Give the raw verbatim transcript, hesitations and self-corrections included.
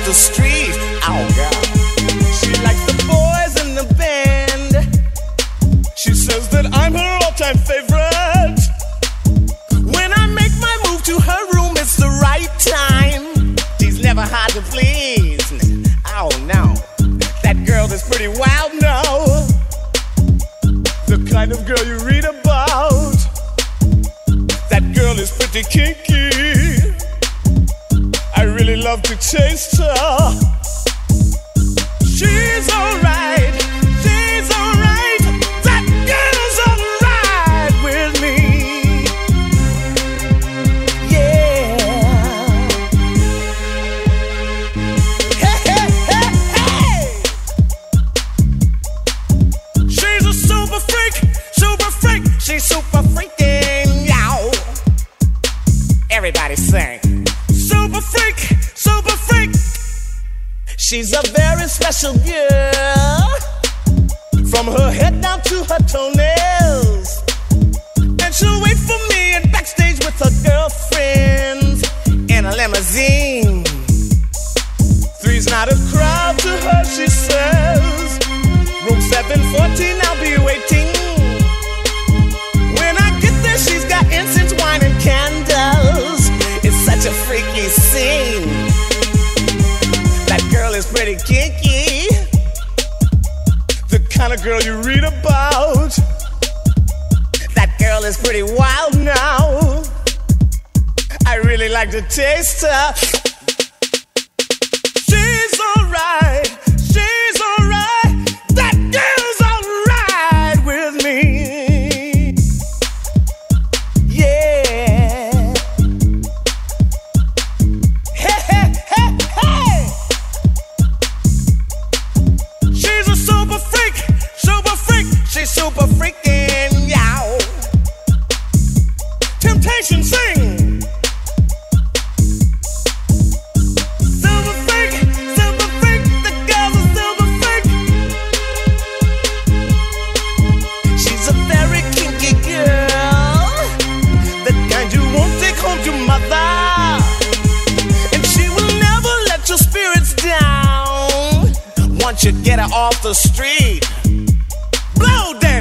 the street. Oh God. She likes the boys in the band. She says that I'm her all-time favorite. When I make my move to her room, it's the right time. She's never hard to please. Oh no, that girl is pretty wild now. The kind of girl you read about. That girl is pretty kinky. I really love to taste her. She's alright, she's alright. That girl's alright with me. Yeah. Hey, hey, hey, hey. She's a super freak, super freak. She's super freaking, yow. Everybody sing. Super freak, super freak. She's a very special girl. From her head down to her toenails. And she'll wait for me and backstage with her girlfriends in a limousine. Three's not a crowd to her, she says. Room seven fourteen, I'll be waiting. When I get there, she's got incense, wine, and candles. It's such a freaky scene. That girl is pretty kinky. The kind of girl you read about. That girl is pretty wild now. I really like to taste her. She's alright, she's alright. That girl's alright with me. Yeah. Hey, hey, hey, hey. She's a super freak, super freak. She's super freaking, yow. Temptation, sing. Super freak, super freak. The girl's a super freak. She's a very kinky girl. The kind you won't take home to mother. And she will never let your spirits down. Once you get her off the street, blow down.